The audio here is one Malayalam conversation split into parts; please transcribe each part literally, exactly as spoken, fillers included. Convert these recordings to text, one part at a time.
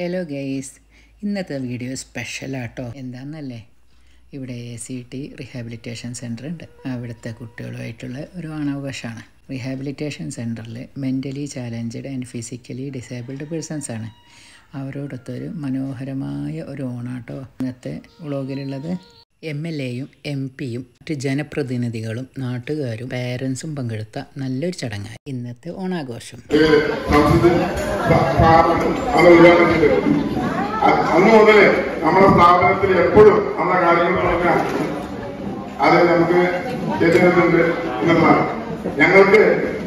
ഹലോ ഗൈസ്, ഇന്നത്തെ വീഡിയോ സ്പെഷ്യലാട്ടോ. എന്താണെന്നല്ലേ, ഇവിടെ A C T rehabilitation centre ഉണ്ട്. അവിടുത്തെ കുട്ടികളുമായിട്ടുള്ള ഒരു ഓണാഘോഷമാണ്. റീഹാബിലിറ്റേഷൻ സെൻറ്ററിൽ mentally challenged and physically disabled persons ആണ്. അവരോടൊത്തൊരു മനോഹരമായ ഒരു ഓണാട്ടോ ഇന്നത്തെ വ്ളോഗിലുള്ളത്. എം എൽ എയും എം പിയും മറ്റ് ജനപ്രതിനിധികളും നാട്ടുകാരും പേരൻസും പങ്കെടുത്ത നല്ലൊരു ചടങ്ങായി ഇന്നത്തെ ഓണാഘോഷം. അന്ന് മുതൽ നമ്മുടെ സ്ഥാപനത്തിൽ എപ്പോഴും നമ്മുടെ കാര്യങ്ങൾ നടക്കാൻ അത് നമുക്ക് എതിരുന്നുണ്ട് എന്നതാണ്. ഞങ്ങൾക്ക്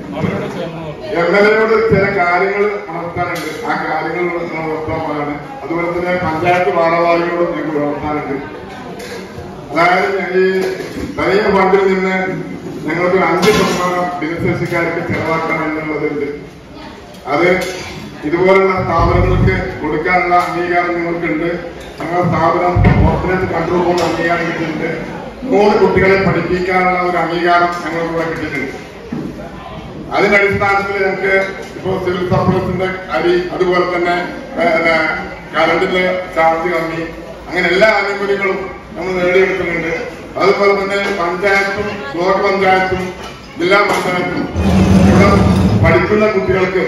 എം എൽ എയോട് ചില കാര്യങ്ങൾ നടത്താനുണ്ട്. ആ കാര്യങ്ങൾ നടത്താൻ. അതുപോലെ തന്നെ പഞ്ചായത്ത് ഭാരവാഹികളോട് ഞങ്ങൾക്ക് നടത്താനുണ്ട്. അതായത് ഈ വലിയ ഫണ്ടിൽ നിന്ന് ഞങ്ങൾക്ക് അഞ്ച് ശതമാനം ഭിന്നശേഷിക്കാർക്ക് ചെലവാക്കണം എന്നുള്ളതുണ്ട്. അത് ഇതുപോലുള്ള സ്ഥാപനങ്ങൾക്ക് കൊടുക്കാനുള്ള അംഗീകാരം ഞങ്ങൾക്കുണ്ട്. ഞങ്ങളുടെ സ്ഥാപനം ഓപ്പറേറ്റ് കൺട്രോൾ ബോർഡ് അംഗീകാരം കിട്ടിയിട്ടുണ്ട്. നൂറ് കുട്ടികളെ പഠിപ്പിക്കാനുള്ള ഒരു അംഗീകാരം ഞങ്ങൾക്ക് ഇവിടെ കിട്ടിയിട്ടുണ്ട്. അതിന്റെ അടിസ്ഥാനത്തിൽ ഞങ്ങൾക്ക് ഇപ്പോൾ സിവിൽ സപ്ലൈസിന്റെ അരി, അതുപോലെ തന്നെ കറണ്ടിന്റെ ചാർജ് കമ്മി, അങ്ങനെ എല്ലാ ആനുകൂല്യങ്ങളും നമ്മൾ നേടിയെടുക്കുന്നുണ്ട്. അതുപോലെ തന്നെ പഞ്ചായത്തും ബ്ലോക്ക് പഞ്ചായത്തും ജില്ലാ പഞ്ചായത്തും ഇവിടെ പഠിക്കുന്ന കുട്ടികൾക്ക്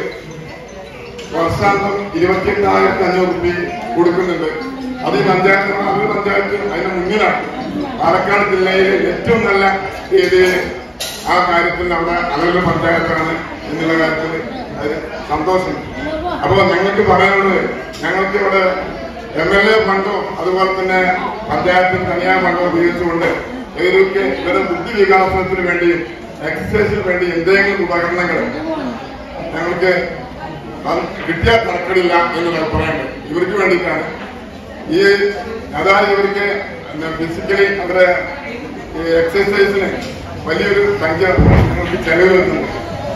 വർഷാന്തം ഇരുപത്തിയെട്ടായിരത്തി അഞ്ഞൂറ് രൂപ കൊടുക്കുന്നുണ്ട്. അത് ഈ പഞ്ചായത്ത് അതിൽ പഞ്ചായത്ത് അതിന് മുന്നിലാണ്. പാലക്കാട് ജില്ലയിലെ ഏറ്റവും നല്ല രീതിയിൽ ആ കാര്യത്തിൽ നമ്മുടെ അലവല പഞ്ചായത്താണ് എന്നുള്ള കാര്യത്തിൽ അതിന് സന്തോഷം. അപ്പോൾ ഞങ്ങൾക്ക് പറയാനുള്ളത്, ഞങ്ങൾക്ക് ഇവിടെ എം എൽ എ ഫണ്ടോ അതുപോലെ തന്നെ പഞ്ചായത്തിന് തനിയായ ഫണ്ടോ ഉപയോഗിച്ചുകൊണ്ട് ഇവർക്ക് ഇവരുടെ ബുദ്ധി വികാസത്തിന് വേണ്ടിയും എക്സസൈസിന് വേണ്ടി എന്തെങ്കിലും ഉപകരണങ്ങൾ ഞങ്ങൾക്ക് കിട്ടിയാൽ തരക്കടില്ല എന്ന് പറയുന്നത് ഇവർക്ക് വേണ്ടിയിട്ടാണ്. ഈ അതായത് ഇവർക്ക് ഫിസിക്കലി അവരുടെ എക്സസൈസിന് വലിയൊരു സംഖ്യ ഞങ്ങൾക്ക് ചെലവ് വരുന്നുണ്ട്.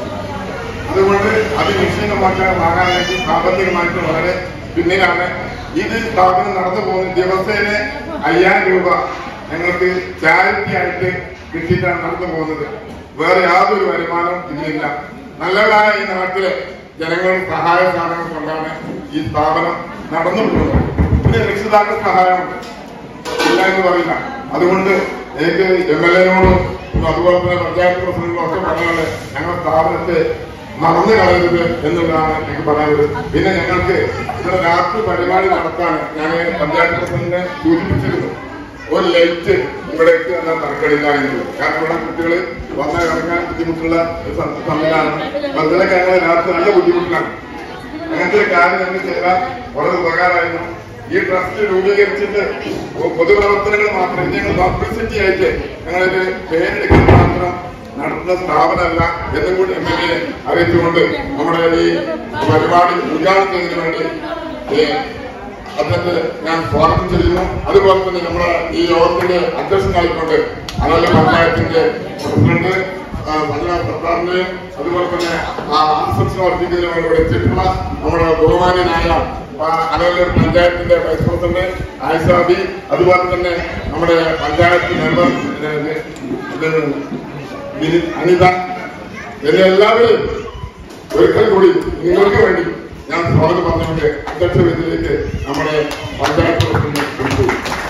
അതുകൊണ്ട് അത് നിശ്ചിതമാക്കാൻ വാങ്ങാനായിട്ട് സാമ്പത്തികമായിട്ട് വളരെ പിന്നിലാണ്. ഇത് സ്ഥാപനം നടന്നു പോകുന്ന ദിവസേന അയ്യായിരം രൂപ ഞങ്ങൾക്ക് ചാരിറ്റി ആയിട്ട് കിട്ടിയിട്ടാണ് നടന്നു പോകുന്നത്. വേറെ യാതൊരു വരുമാനം ഇതിലില്ല. നല്ലതായ ഈ നാട്ടിലെ ജനങ്ങളുടെ സഹായ സാധനങ്ങൾ കൊണ്ടാണ് ഈ സ്ഥാപനം നടന്നു പോകുന്നത്. പിന്നെ രക്ഷിതാക്കൾ സഹായമുണ്ട്, ഇല്ല എന്ന് പറയില്ല. അതുകൊണ്ട് എനിക്ക് എം എൽ എനോടും അതുപോലെ തന്നെ പഞ്ചായത്ത് പ്രസിഡന്റിനും ഒക്കെ പറയാനുള്ളത്, ഞങ്ങളുടെ സ്ഥാപനത്തെ മറന്നു കളയരുത് എന്നുള്ളതാണ് എനിക്ക് പറയാനുള്ളത്. പിന്നെ ഞങ്ങൾക്ക് ഇവിടെ രാത്രി പരിപാടി നടത്താൻ ഞാൻ പഞ്ചായത്ത് പ്രസിഡന്റിനെ സൂചിപ്പിച്ചിരുന്നു. ഒരു ലൈറ്റ് ഇവിടേക്ക് എന്നാൽ തറക്കടില്ല എന്നുള്ളത്. കാരണം ഇവിടെ കുട്ടികൾ വന്നാൽ ഇറങ്ങാൻ ബുദ്ധിമുട്ടുള്ള സംവിധാനം അതിനൊക്കെ ഞങ്ങൾ രാത്രി നല്ല ബുദ്ധിമുട്ടിലാണ്. അങ്ങനത്തെ ഒരു കാര്യം ഞങ്ങൾ ചെയ്താൽ വളരെ ഉപകാരമായിരുന്നു. ഈ ട്രസ്റ്റ് രൂപീകരിച്ചിട്ട് പൊതുപ്രവർത്തനങ്ങൾ മാത്രം ഞങ്ങൾ പബ്ലിസിറ്റി ആയിട്ട് ഞങ്ങളൊരു പേരെടുക്കുന്നത് മാത്രം നടത്തുന്ന സ്ഥാപനമല്ല എന്നും കൂടി എം എൽ എ അറിയിച്ചുകൊണ്ട് നമ്മുടെ ഈ പരിപാടി ഉദ്ഘാടനം ചെയ്യുന്നതിന് വേണ്ടി അദ്ദേഹത്തെ ഞാൻ സ്വാഗതം ചെയ്യുന്നു. അതുപോലെ തന്നെ നമ്മുടെ ഈ യോഗത്തിന്റെ അധ്യക്ഷനായിക്കൊണ്ട് അനവല പഞ്ചായത്തിന്റെ പ്രസിഡന്റ് സർക്കാരിന്റെയും അതുപോലെ തന്നെ ആശംസ വർദ്ധിക്കുന്നതിന് വേണ്ടി വിളിച്ചിട്ടുള്ള നമ്മുടെ ബഹുമാന്യനായ അനവല പഞ്ചായത്തിന്റെ വൈസ് പ്രസിഡന്റ് ആയിഷാബി, അതുപോലെ തന്നെ നമ്മുടെ പഞ്ചായത്ത് മെമ്പർ അനിത, എല്ലാവരും ഒരിക്കൽ കൂടി നിങ്ങൾക്ക് വേണ്ടി ഞാൻ സ്വാഗതം പറഞ്ഞുകൊണ്ട് അധ്യക്ഷ വേദിയിലേക്ക് നമ്മുടെ പഞ്ചായത്ത് പ്രസിഡന്റ് വിളിച്ചു.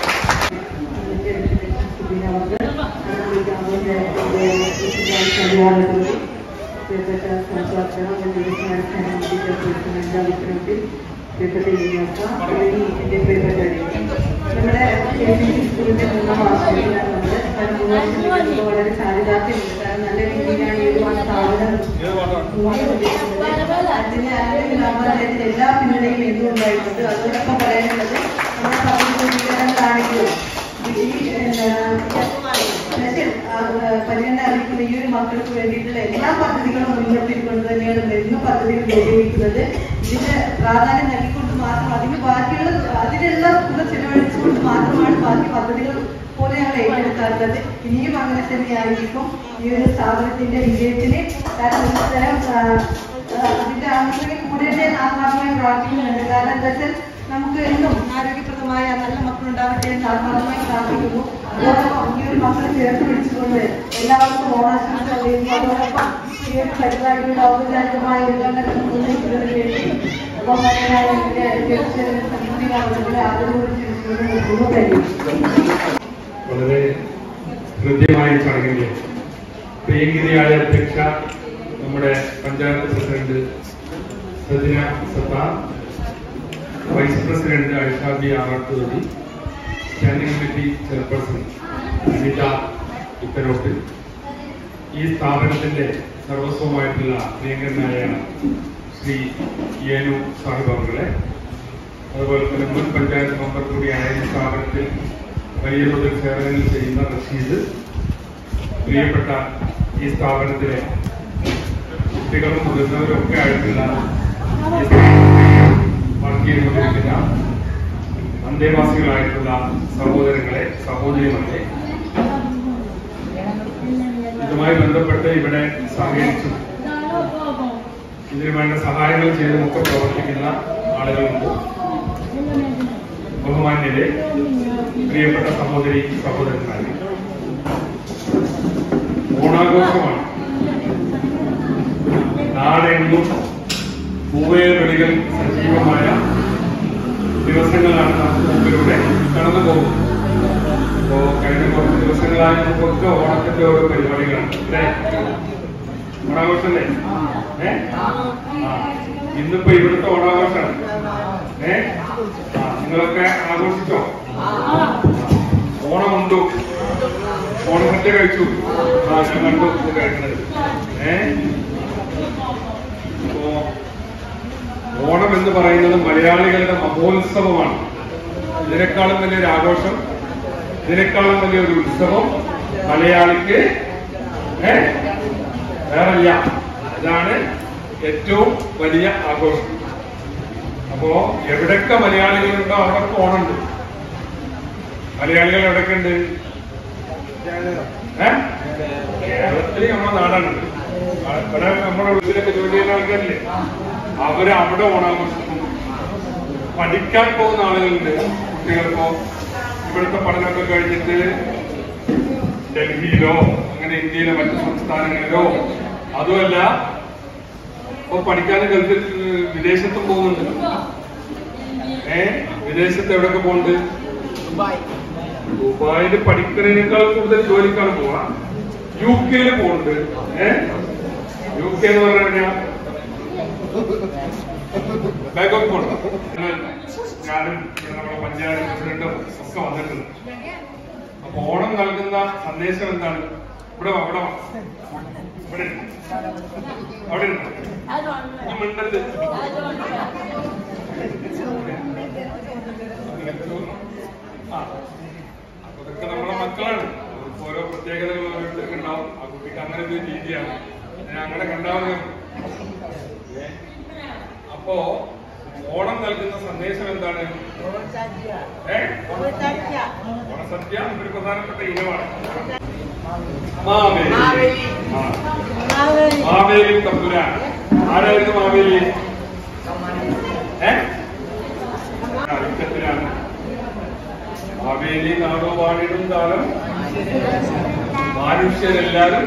നമ്മുടെ സ്കൂളിന്റെ മൂന്നാം വാർഷികത്തിലാണ് നമ്മൾ വളരെ ചാരിതാർത്ഥ്യമുണ്ട്. കാരണം നല്ല രീതിയിലാണ് ഈ ഒരു സ്ഥാപനം അതിന് അതിന് എല്ലാ പിന്തുണയും എന്നും ഉണ്ടായിട്ടുണ്ട്. അതോടൊപ്പം പറയാനുള്ളത് നമ്മുടെ പദ്ധതികളാണെങ്കിലും പരിഗണന അറിയിക്കുന്ന ഈ ഒരു മക്കൾക്ക് വേണ്ടിയിട്ടുള്ള എല്ലാ പദ്ധതികളും മുൻനിർത്തിക്കൊണ്ട് തന്നെയാണ് മരുന്ന് പദ്ധതികൾ വിജയിക്കുന്നത്. ഇതിന് പ്രാധാന്യം നൽകിക്കൊണ്ട് മാത്രം അതിന് ബാക്കിയുള്ള അതിനുള്ള തുക ചെലവഴിച്ചുകൊണ്ട് മാത്രമാണ് ബാക്കി പദ്ധതികൾ പോലെ ഞങ്ങൾ ഏറ്റെടുക്കാറുള്ളത്. ഇനിയും അങ്ങനെ തന്നെയായിരിക്കും ഈ ഒരു സ്ഥാപനത്തിന്റെ വിജയത്തിന്. കാരണം ഇത്തരം അതിന്റെ ആവശ്യങ്ങൾ കൂടെ ആത്മാർത്ഥമായി പ്രാർത്ഥിക്കുന്നുണ്ട്. കാരണം എന്താ വെച്ചാൽ നമുക്ക് എന്നും ആരോഗ്യപ്രദമായ നല്ല മക്കളുണ്ടാവട്ടെ എന്ന് ആത്മാർത്ഥമായി പ്രാർത്ഥിക്കുന്നു. അതോടൊപ്പം ഈ ഒരു മക്കളെ ചേർത്ത് പിടിച്ചുകൊണ്ട് എല്ലാവർക്കും ഓണാശംസ അറിയുന്നു. അതോടൊപ്പം ഈ ഒരു പരിപാടിയുടെ ഔപചാരികമായ ഉദ്ഘാടനം നിർവഹിക്കുന്നതിന് വേണ്ടി ബഹുമാനായ എന്റെ അധ്യക്ഷൻ സമിതി അവരുടെ ആദരവ് വളരെ ഹൃദ്യമായ ചടങ്ങിൽ പ്രിയങ്കിരിയായ അധ്യക്ഷ നമ്മുടെ panchayat president Sajina Sattar, vice president Aishabi Arattuthodi, standing committee chairperson Anitha Itharott, ഈ സ്ഥാപനത്തിന്റെ സർവസ്വമായിട്ടുള്ള പ്രിയങ്കരനായ ശ്രീ ഏനു സാഹിബ് അവர்களെ, അതുപോലെ തന്നെ മുൻ പഞ്ചായത്ത് മെമ്പർ കൂടിയായ ഈ സ്ഥാപനത്തിൽ വലിയ തോതിൽ സേവനങ്ങൾ ചെയ്യുന്ന റഷീദ്, പ്രിയപ്പെട്ട ഈ സ്ഥാപനത്തിലെ കുട്ടികളും മുതിർന്നവരും ഒക്കെ ആയിട്ടുള്ള വർക്ക് ചെയ്തുകൊണ്ടിരിക്കുന്ന അന്തേവാസികളായിട്ടുള്ള സഹോദരങ്ങളെ, സഹോദരിമാരെ, ഇതുമായി ബന്ധപ്പെട്ട് ഇവിടെ സഹകരിച്ചും ഇതിനു വേണ്ട സഹായങ്ങൾ ചെയ്തുമൊക്കെ പ്രവർത്തിക്കുന്ന ആളുകളുണ്ട്. ബഹുമാന്യരെ, പ്രിയപ്പെട്ട സഹോദരി സഹോദരന്മാരെ, ഓണാഘോഷമാണ്. നാടെങ്ങും പൂവേറുകളിൽ സജീവമായ ദിവസങ്ങളാണ് നമുക്ക് മുമ്പിലൂടെ കടന്നു പോകുന്നത്. അപ്പോ കഴിഞ്ഞ കുറച്ച് ദിവസങ്ങളായി നമുക്കൊക്കെ ഓണത്തിന്റെ ഓരോ പരിപാടികളാണ് അല്ലേ? ഓണാഘോഷല്ലേ? ഏ ആ ഇന്നിപ്പോ ഇവിടുത്തെ ഓണാഘോഷമാണ്. ഏ ആ നിങ്ങളൊക്കെ ആഘോഷിച്ചോ? ഓണമുണ്ടു, ഓണസദ്യ കഴിച്ചു. ആ ഞാൻ കണ്ടു കഴിക്കുന്നത്. ഏ അപ്പോ ഓണം എന്ന് പറയുന്നത് മലയാളികളുടെ മഹോത്സവമാണ്. ഇതിനേക്കാളും വലിയൊരു ആഘോഷം, ഇതിനേക്കാളും വലിയൊരു ഉത്സവം മലയാളിക്ക് ഏ വേറല്ല. ഇതാണ് ഏറ്റവും വലിയ ആഘോഷം. അപ്പോ എവിടൊക്കെ മലയാളികളുണ്ടോ അവിടൊക്കെ ഓണമുണ്ട്. മലയാളികൾ എവിടൊക്കെ ഉണ്ട്? ഏഹ് കേരളത്തിൽ നമ്മുടെ നാടാണ്. ഇവിടെ നമ്മുടെ ഉള്ളിലൊക്കെ ജോലി ചെയ്യുന്ന ആൾക്കാരില്ലേ, അവര് അവിടെ ഓണാഘോഷിക്കും. പഠിക്കാൻ പോകുന്ന ആളുകളുണ്ട്. കുട്ടികൾക്കോ ഇവിടുത്തെ പഠനമൊക്കെ കഴിഞ്ഞിട്ട് ഡൽഹിയിലോ അങ്ങനെ ഇന്ത്യയിലെ മറ്റു സംസ്ഥാനങ്ങളിലോ, അതുമല്ല ഇപ്പൊ പഠിക്കാൻ ഗൾഫിൽ വിദേശത്തും പോകുന്നുണ്ട്. ഏ വിദേശത്ത് എവിടെയൊക്കെ പോകുന്നുണ്ട്? ദുബായില് പഠിക്കുന്നതിനേക്കാൾ കൂടുതൽ ജോലിക്കാണ് പോവാ. യു കെയിൽ പോകുന്നുണ്ട്. ഏഹ് യു കെ എന്ന് പറഞ്ഞാൽ ബാങ്കോക്ക് പോകണം. ഞാനും നമ്മുടെ പഞ്ചായത്ത് പ്രസിഡന്റും ഒക്കെ വന്നിട്ടുണ്ട്. അപ്പൊ ഓണം നൽകുന്ന സന്ദേശം എന്താണ്? ഇവിടെ അവിടെ ഇവിടെ അവിടെ മിണ്ടത് ആ അതൊക്കെ നമ്മളെ മക്കളാണ്. ഓരോ പ്രത്യേകതകൾ ഓരോരുത്തർക്ക് ഉണ്ടാവും. ആ കുട്ടിക്ക് അങ്ങനെ ഒരു രീതിയാണ്. ഞാൻ അങ്ങനെ കണ്ടാവുന്നത്. അപ്പോ ഓണം നൽകുന്ന സന്ദേശം എന്താണ്? ഏഹ് ഓണസദ്യ ഒരു പ്രധാനപ്പെട്ട ഇനമാണ്. മാവേലി മാവേലി തമ്പുരാൻ. ആരായിരുന്നു മാവേലി? ഏഹ് ാണ് മാവേലി നാടോ വാണിടും കാലം മനുഷ്യരെല്ലാരും.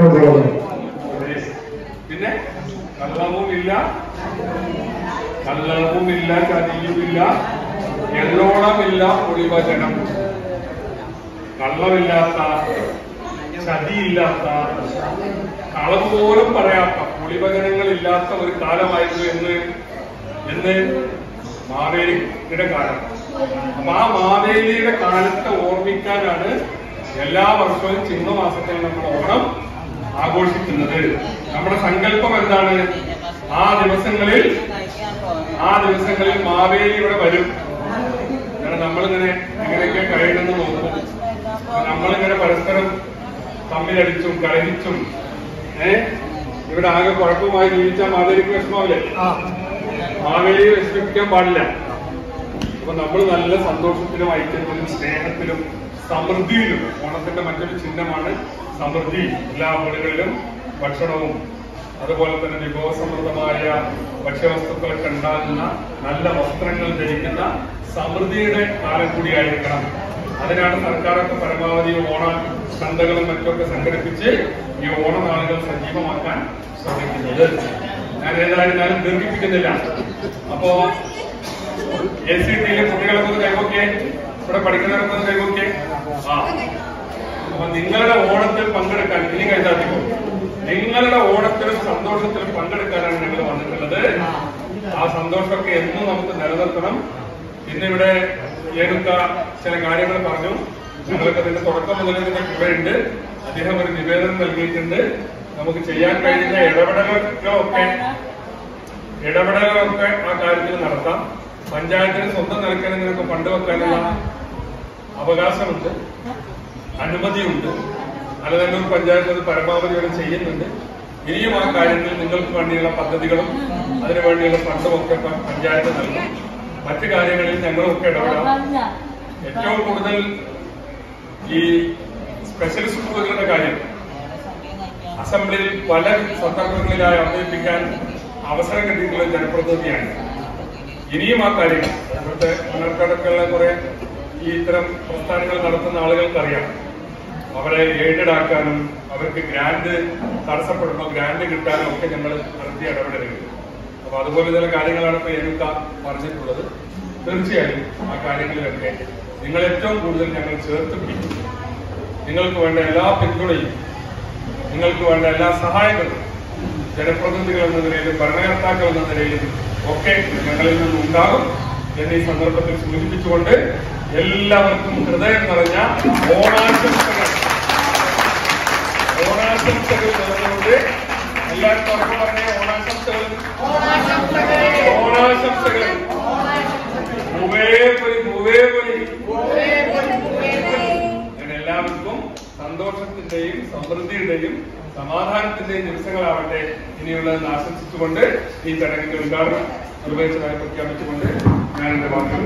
പിന്നെ കള്ളവുമില്ല, കള്ളവുമില്ല, ചതിയുമില്ല, എള്ളോണമില്ല, ഒളിവചനം. കള്ളമില്ലാത്ത, ചതിയില്ലാത്ത, കളം പോലും പറയാത്ത, ഒളിവചനങ്ങളില്ലാത്ത ഒരു കാലമായിരുന്നു എന്ന് എന്ന് മാവേലിയുടെ കാലം. അപ്പൊ ആ മാവേലിയുടെ കാലത്തെ ഓർമ്മിക്കാനാണ് എല്ലാ വർഷവും ചിങ്ങമാസത്തിൽ നമ്മൾ ഓണം ആഘോഷിക്കുന്നത്. നമ്മുടെ സങ്കല്പം എന്താണ്? ആ ദിവസങ്ങളിൽ ആ ദിവസങ്ങളിൽ മാവേലി ഇവിടെ വരും. കാരണം നമ്മളിങ്ങനെ എങ്ങനെയൊക്കെ കഴിയുമെന്ന് നോക്കും. നമ്മളിങ്ങനെ പരസ്പരം തമ്മിലടിച്ചും കളഹിച്ചും ഏഹ് ഇവിടെ ആകെ കുഴപ്പമായി ജീവിച്ചാൽ മാവേലിക്ക് വിഷമാവില്ലേ? മാവേലിയെ വിഷമിപ്പിക്കാൻ പാടില്ല. അപ്പൊ നമ്മൾ നല്ല സന്തോഷത്തിലും ഐക്യത്തിലും സ്നേഹത്തിലും സമൃദ്ധിയിലും, ഓണത്തിന്റെ മറ്റൊരു ചിഹ്നമാണ് സമൃദ്ധി. എല്ലാ വീടുകളിലും ഭക്ഷണവും അതുപോലെ തന്നെ വിഭവസമൃദ്ധമായ ഭക്ഷ്യവസ്തുക്കളൊക്കെ ഉണ്ടാകുന്ന, നല്ല വസ്ത്രങ്ങൾ ധരിക്കുന്ന സമൃദ്ധിയുടെ കാലം കൂടിയായിരിക്കണം. അതിനാണ് സർക്കാരൊക്കെ പരമാവധി ഓണ ചന്തകളും മറ്റൊക്കെ സംഘടിപ്പിച്ച് ഈ ഓണനാളുകൾ സജീവമാക്കാൻ ശ്രമിക്കുന്നത്. ഞാൻ ഏതായാലും ഞാൻ ദീർഘിപ്പിക്കുന്നില്ല. അപ്പോ എ സി ടിയിലെ കുട്ടികളൊക്കെ ഒന്ന് കൈവോക്കിയേ, ഇവിടെ പഠിക്കുന്നവരൊക്കെ ഒന്ന് കൈവോക്കിയേ. ആ അപ്പൊ നിങ്ങളുടെ ഓണത്തിൽ പങ്കെടുക്കാൻ ഇനി കൈതാട്ടിക്കോ. നിങ്ങളുടെ ഓണത്തിലും സന്തോഷത്തിലും പങ്കെടുക്കാനാണ് ഞങ്ങൾ വന്നിട്ടുള്ളത്. ആ സന്തോഷമൊക്കെ എന്നും നമുക്ക് നിലനിർത്തണം. ഇന്നിവിടെ ഏതൊക്കെ ചില കാര്യങ്ങൾ പറഞ്ഞു. ഞങ്ങൾക്ക് അതിന്റെ തുടക്കം മുതൽ ഇതിന്റെ കൂടെയുണ്ട്. അദ്ദേഹം ഒരു നിവേദനം നൽകിയിട്ടുണ്ട്. നമുക്ക് ചെയ്യാൻ കഴിയുന്ന ഇടപെടലുകളൊക്കെ ഇടപെടലുകളൊക്കെ ആ കാര്യത്തിൽ നടത്താം. പഞ്ചായത്തിന് സ്വന്തം നിലയ്ക്ക് നിങ്ങൾക്ക് ഫണ്ട് വെക്കാനുള്ള അവകാശമുണ്ട്, അനുമതിയുണ്ട്. അലനല്ലൂർ പഞ്ചായത്ത് അത് പരമാവധി ഇവിടെ ചെയ്യുന്നുണ്ട്. ഇനിയും ആ കാര്യത്തിൽ നിങ്ങൾക്ക് വേണ്ടിയുള്ള പദ്ധതികളും അതിനു വേണ്ടിയുള്ള ഫണ്ടും ഒക്കെ പഞ്ചായത്ത് നൽകും. മറ്റു കാര്യങ്ങളിൽ ഞങ്ങളൊക്കെ ഇടപെടാം. ഏറ്റവും കൂടുതൽ ഈ സ്പെഷ്യലിസ്റ്റ് സ്കൂളുകളുടെ കാര്യം അസംബ്ലിയിൽ പല സന്ദർഭങ്ങളിലായി അവതരിപ്പിക്കാൻ അവസരം കിട്ടിയിട്ടുള്ള ജനപ്രതിനിധിയാണ്. ഇനിയും ആ കാര്യങ്ങൾ ഇവിടുത്തെ മണ്ണാർക്കാടൊക്കെയുള്ള കുറെ ഈ ഇത്തരം പ്രസ്ഥാനങ്ങൾ നടത്തുന്ന ആളുകൾക്കറിയാം. അവരെ എയ്ഡഡ് ആക്കാനും അവർക്ക് ഗ്രാന്റ് തടസ്സപ്പെടുമ്പോൾ ഗ്രാന്റ് കിട്ടാനും ഒക്കെ ഞങ്ങൾ നടത്തിയ ഇടപെടലുകൾ. അപ്പൊ അതുപോലെ ചില കാര്യങ്ങളാണ് ഇപ്പൊ ഏനുക്ക പറഞ്ഞിട്ടുള്ളത്. തീർച്ചയായും ആ കാര്യങ്ങളിലൊക്കെ നിങ്ങൾ ഏറ്റവും കൂടുതൽ ഞങ്ങൾ ചേർത്ത് പിടിക്കും. നിങ്ങൾക്ക് വേണ്ട എല്ലാ പിന്തുണയും നിങ്ങൾക്ക് വേണ്ട എല്ലാ സഹായങ്ങളും ജനപ്രതിനിധികൾ എന്ന നിലയിലും ഭരണകർത്താക്കൾ എന്ന നിലയിലും ഒക്കെ ഞങ്ങളിൽ നിന്നും ഉണ്ടാകും എന്ന് ഈ സന്ദർഭത്തിൽ സൂചിപ്പിച്ചുകൊണ്ട് എല്ലാവർക്കും ഹൃദയം നിറഞ്ഞ ഓണാശംസകൾ ഓണാശംസകൾ നിറഞ്ഞുകൊണ്ട് എല്ലാവർക്കും ഉറപ്പ് പറഞ്ഞ ഓണാശംസകൾ ഓണാശംസകൾ പൂവേപൊലി പൂവേപൊലി. ഞാൻ എല്ലാവർക്കും സന്തോഷത്തിന്റെയും സമൃദ്ധിയുടെയും സമാധാനത്തിന്റെയും ദിവസങ്ങളാവട്ടെ ഇനിയുള്ളതെന്ന് ആശംസിച്ചുകൊണ്ട് ഈ ചടങ്ങിന്റെ ഉദ്ഘാടനം നിർവഹിച്ചതായി പ്രഖ്യാപിച്ചുകൊണ്ട് ഞാൻ എന്റെ വാക്കുകൾ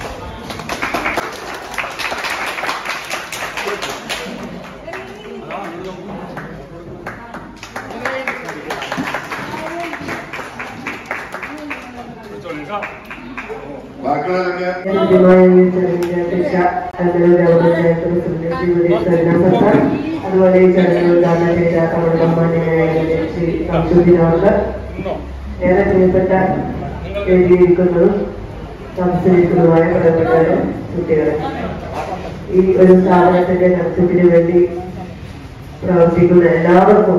അതുപോലെ ഈ ചടങ്ങിൽ ഉദ്ഘാടനം ചെയ്ത നമ്മുടെ ബഹുമാന്യനായ ശ്രീ സംശുദ്ദീൻ അവർ ഏറെ പ്രിയപ്പെട്ട എഴുതിയിരിക്കുന്നതും സംസാരിക്കുന്നതുമായ പ്രിയപ്പെട്ടവരും കുട്ടികളെ, ഈ ഒരു സ്ഥാപനത്തിന്റെ നടത്തിപ്പിന് വേണ്ടി പ്രവർത്തിക്കുന്ന എല്ലാവർക്കും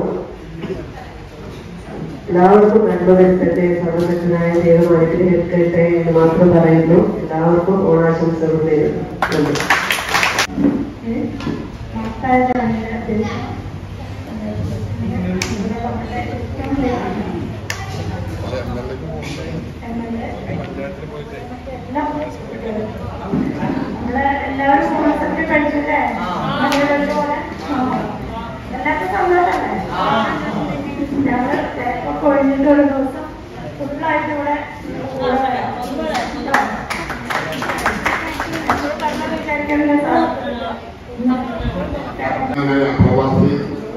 എല്ലാവർക്കും നന്മ വരുത്തട്ടെ, സർവശക്തനായ ദൈവം അനുഗ്രഹിക്കട്ടെ എന്ന് മാത്രം പറയുന്നു. എല്ലാവർക്കും ഓണാശംസകൾ നേരുന്നു. എല്ലാവരും കോൺസെപ്റ്റ് പഠിച്ചല്ലേ? എല്ലാവർക്കും സന്തോഷമല്ലേ? ഞങ്ങൾ കൊഴിഞ്ഞിട്ടൊരു ദിവസം ഫുള്ളായിട്ട് ഇവിടെ വിചാരിക്കണല്ലോ സാർ. പ്രവാസി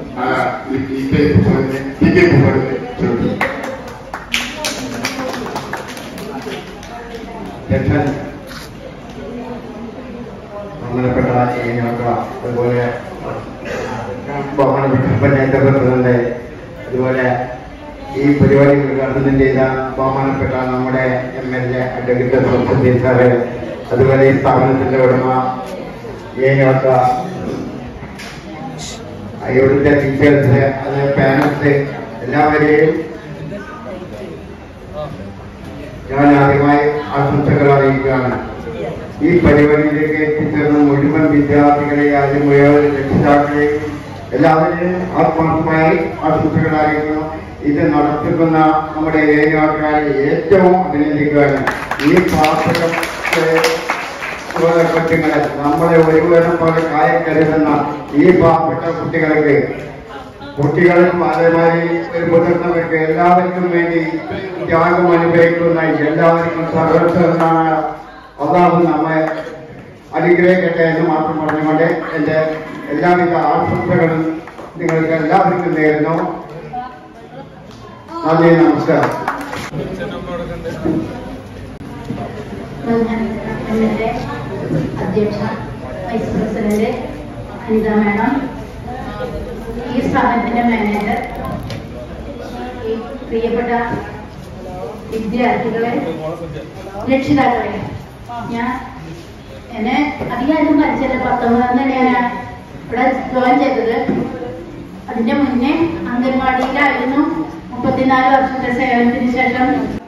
ബഹുമാനപ്പെട്ട അതുപോലെ ബഹുമാനപ്പെട്ട പഞ്ചായത്ത് പ്രസിഡന്റ്, അതുപോലെ ഈ പരിപാടി ഉദ്ഘാടനം ചെയ്ത ബഹുമാനപ്പെട്ട നമ്മുടെ M L A advocate Shamsudheen sir, അതുപോലെ ഈ സ്ഥാപനത്തിന്റെ ഉടമ ഏനോക്ക, ഇവിടുത്തെ ടീച്ചേഴ്സ്, അത് പാരന്റ്സ്, എല്ലാവരെയും ഞാൻ ആദ്യമായി ആശംസകൾ അറിയിക്കുകയാണ്. ഈ പരിപാടിയിലേക്ക് എത്തിച്ചേർന്ന മുഴുവൻ വിദ്യാർത്ഥികളെ, ആദ്യം മുഴുവൻ രക്ഷിതാക്കളെയും എല്ലാവരെയും ആത്മാർത്ഥമായി ആശംസകൾ അറിയിക്കുന്നു. ഇത് നടത്തുന്ന നമ്മുടെ ഏരിയക്കാരെ ഏറ്റവും അഭിനന്ദിക്കുകയാണ്. ഈ പാർട്ടികളെ കുട്ടികളെ, നമ്മളെ ഒരുവരം പോലെ കായം കരുതുന്ന ഈ പാവപ്പെട്ട കുട്ടികൾക്ക്, കുട്ടികളും അതേമാതിരി ഒരു മുതിർന്നവർക്ക് എല്ലാവർക്കും വേണ്ടി ത്യാഗം അനുഭവിക്കുന്ന എല്ലാവർക്കും സർവസ്വനായ അള്ളാഹു നമ്മെ അനുഗ്രഹിക്കട്ടെ എന്ന് മാത്രം പറഞ്ഞുകൊണ്ട് എന്റെ എല്ലാവിധ ആശംസകളും നിങ്ങൾക്ക് എല്ലാവർക്കും നേരുന്നു. നന്ദി, നമസ്കാരം. അധ്യക്ഷ, വൈസ് പ്രസിഡന്റ് അനിത മാഡം, ഈ സ്ഥാപനത്തിന്റെ മാനേജർ, ഈ പ്രിയപ്പെട്ട വിദ്യാർത്ഥികളെ, രക്ഷിതാക്കളെ, ഞാൻ എന്നെ അധികമായിട്ടും പരിചയമില്ല. പത്തൊമ്പതാം ഞാൻ ഇവിടെ ജോയിൻ ചെയ്തത്. അതിന്റെ മുന്നേ അംഗൻവാടിയിലായിരുന്നു. മുപ്പത്തിനാല് വർഷത്തെ സേവനത്തിന് ശേഷം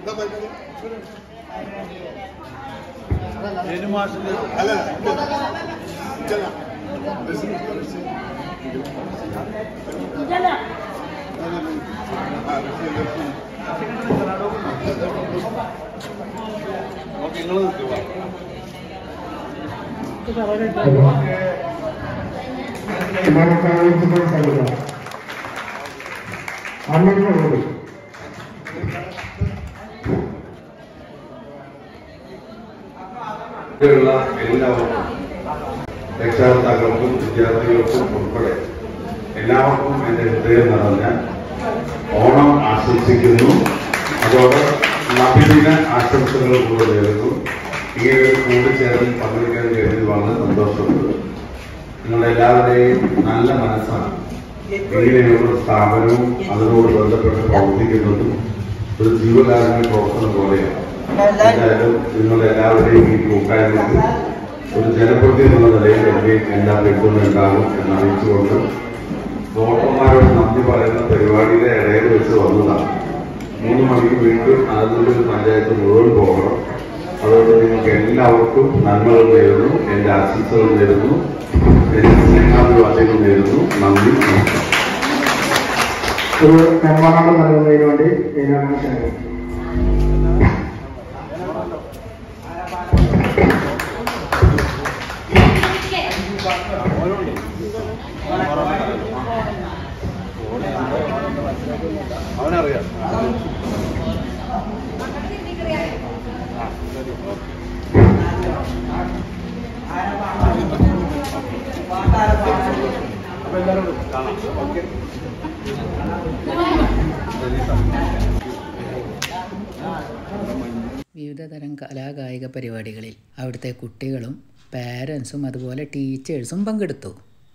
എല്ലാവർക്കും, രക്ഷകർത്താക്കൾക്കും വിദ്യാർത്ഥികൾക്കും ഉൾപ്പെടെ എല്ലാവർക്കും എന്റെ ഹൃദയം നിറഞ്ഞ ഓണം ആശംസിക്കുന്നു. അതോടെ നബിദിന ആശംസകൾ കൂടെ നേരുന്നു. ഈ ഒരു കൂടിച്ചേർന്ന് പങ്കെടുക്കാൻ കഴിഞ്ഞതിൽ വളരെ സന്തോഷമുണ്ട്. നിങ്ങളെല്ലാവരുടെയും നല്ല മനസ്സാണ് ഇങ്ങനെയുള്ള സ്ഥാപനവും അതിനോട് ബന്ധപ്പെട്ട് പ്രവർത്തിക്കുന്നതും ഒരു ജീവകാരുണ്യ പ്രവർത്തനം പോലെയാണ്. എന്തായാലും നിങ്ങളെല്ലാവരുടെയും ഈ കൂട്ടായ്മക്ക് ഒരു ജനപ്രതിനിധി എന്ന നിലയിൽ എന്റെയും എല്ലാ പിന്തുണ ഉണ്ടാകും എന്നറിയിച്ചുകൊണ്ട് വോട്ടർമാരോട് നന്ദി പറയുന്ന പരിപാടിയുടെ ഇടയിൽ വെച്ച് വന്നതാണ്. മൂന്ന് മണിക്ക് വീണ്ടും ആനന്ദൂർ പഞ്ചായത്ത് മുഴുവൻ പോകണം. അതുകൊണ്ട് നിങ്ങൾക്ക് എല്ലാവർക്കും നന്മകൾ നേരുന്നു, എന്റെ ആശംസകൾ നേരുന്നു, എന്റെ സ്നേഹാഭിവാദ്യങ്ങൾ നേരുന്നു. നന്ദി. ഒരു നിർമ്മാണം നൽകുന്നതിന് വേണ്ടി ഇതിനാണ് ക്ഷണിക്കുന്നത്. അവനറിയാം. അപ്പൊ എല്ലാവരോടും കാണാം. ഓക്കെ. വിവിധ തരം കലാകായിക പരിപാടികളിൽ അവിടുത്തെ കുട്ടികളും പാരൻസും അതുപോലെ ടീച്ചേഴ്സും പങ്കെടുത്തു.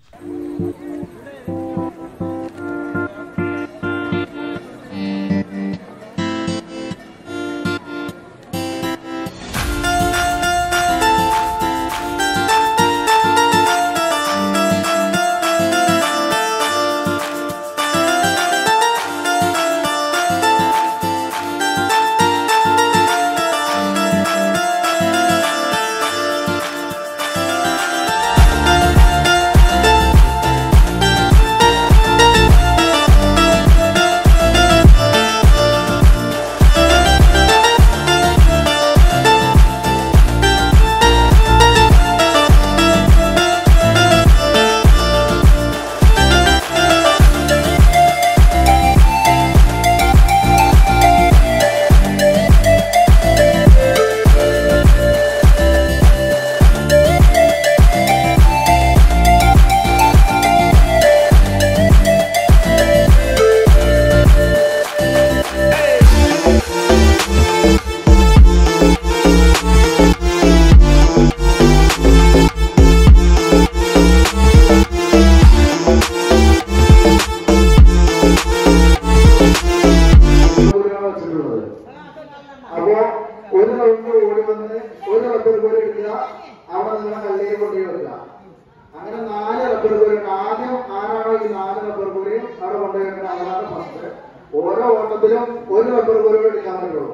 ഓരോ ഓട്ടത്തിലും ഒരു റബ്ബർ പോലും എടുക്കാൻ പറ്റുള്ളൂ.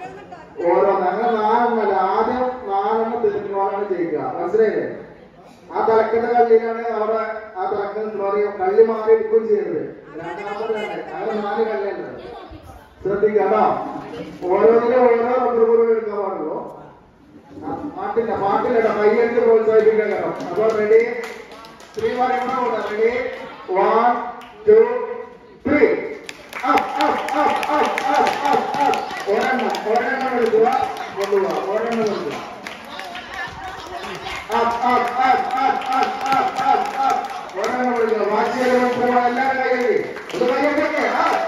ഓരോ അങ്ങനെ നാലെണ്ണല്ല, ആദ്യം നാലെണ്ണം തിരിഞ്ഞോളാണ് ജയിക്കുക. മനസ്സിലായില്ലേ? ആ തലക്കത്തെ കള്ളിയിലാണ് അവിടെ ആ തലക്കുന്ന കള്ളി മാറി എടുക്കുകയും ചെയ്യുന്നത്. രണ്ടാമത് അങ്ങനെ നാല് കള്ളിയുണ്ട്. ശ്രദ്ധിക്കട്ടോ, ഓരോന്നിനും ഓരോ റബ്ബർ പോലും എടുക്കാൻ പാടുള്ളൂ. പാട്ടില്ല പാട്ടില്ല കൈയ്യെടുത്ത് പ്രോത്സാഹിപ്പിക്കാൻ കേട്ടോ. അപ്പൊ റെഡി, ത്രീ പറയുമ്പോൾ റെഡി, വൺ ടു ത്രീ. ഒരെണ്ണം ഒരെണ്ണം എടുക്കുക, കൊണ്ടുപോവാ. ഒരെണ്ണം എടുക്കുക. ഒരെണ്ണം എടുക്കുക. ബാക്കിയുള്ള എല്ലാവരും കൈയ്യടി. ഇത് കൈയ്യടിയൊക്കെ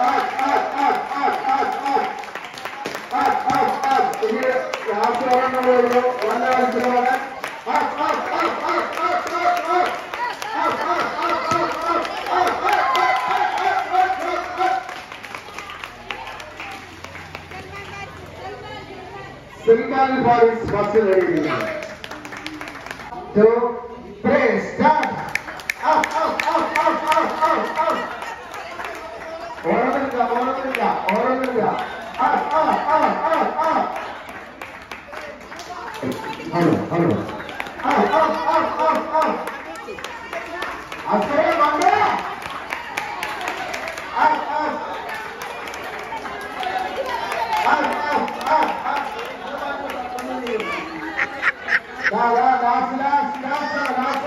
ഇനി ലാസ്റ്റ് ഒരെണ്ണം ഉള്ളൂ. ഒരെണ്ണം കളിച്ചതോടെ Similarly, for his first lady. Two, three, start. Up, up, up, up, up, up, up. Orange, orange, orange. Up, up, up, up, up. Hello, hello. Up, up, up, up, up. Asare, Manda. Up, up. Up, up, up, up. Da, da, last, last, last, last.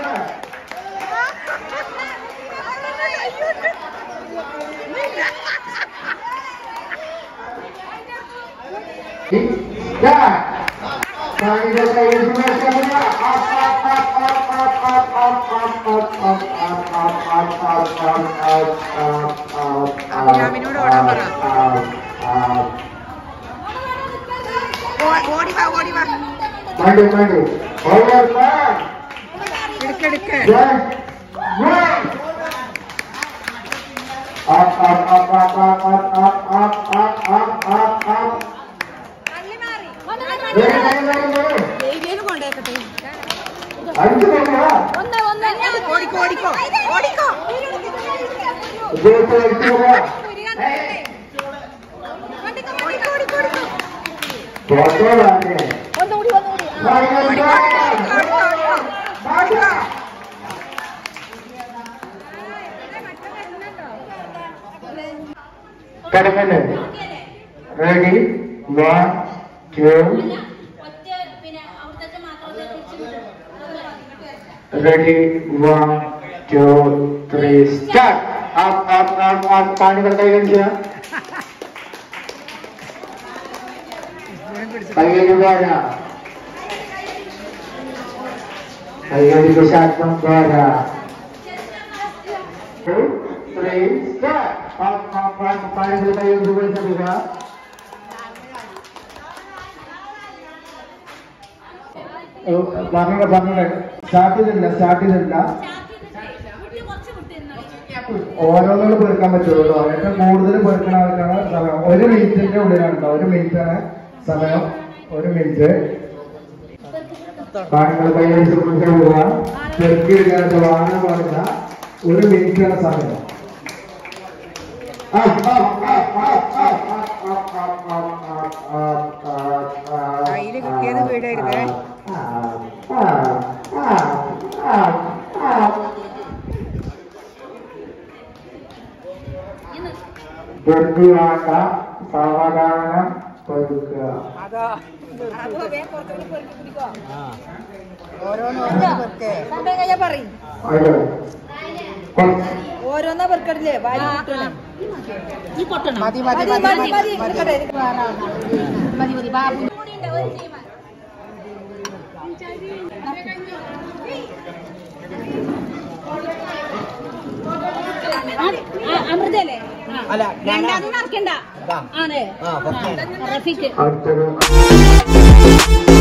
Start. Kami sudah informasi punya. Up, up, up, up, up, up, up, up, up, up, up, up, up, up, up, up, up. Aminudu odan para. Odi va, odi va. Mandu, mandu. Over back. Edukka, edukka. Yes. Yes. Up, up, up, up, up, up, up, up, up, up, up, up. Very, very, very, very. ദേവിയേനെ കൊണ്ടേക്കട്ടെ. അഞ്ച് കൊണ്ടുവാ. ഒന്ന് ഒന്ന് ഓടിക്കോ ഓടിക്കോ ഓടിക്കോ. ഇദ്ദേഹത്തെ അടിച്ചു കൊണ്ടുവാ. ഓടിക്കോ ഓടിക്കോ ഓടിക്കോ. തോറ്റോളാണ്. ഒന്നുകൂടി ഒന്നുകൂടി. കിടക്കല്ലേ? Ready? One two ready one two three start up up up up पानी का कहीं क्या कहीं भी बारा कहीं भी साथ में बारा two three start up up up पानी का कहीं भी बारा പറഞ്ഞ പറഞ്ഞ സ്റ്റാർട്ട് ചെയ്തില്ല സ്റ്റാർട്ട് ചെയ്തില്ല ഓരോന്നും പെറുക്കാൻ പറ്റുള്ളൂ. ഏറ്റവും കൂടുതൽ പെറുക്കണ ആൾക്കാണ് സമയം. ഒരു മിനിറ്റിന്റെ ഉള്ളിലാണ് കേട്ടോ. ഒരു മിനിറ്റ് ആണ് സമയം. ഒരു മിനിറ്റ് കാര്യങ്ങൾ കൈവരിച്ച് പോവുക. പെറുക്കിയെടുക്കാനായിട്ട് വാങ്ങാൻ പാടില്ല. ഒരു മിനിറ്റ് ആണ് സമയം. കയ്യില് കിട്ടിയത് വീടരുത്. പെറുക്കുക സാവധാനം പെറുക്കുക. ഓരോന്നാ പെറുക്കടില്ലേ മതി മതി മതി മതി മതി ബാബു അമൃതല്ലേ അല്ല രണ്ടാമത് നടക്കണ്ട ആണ് റഫീഖ്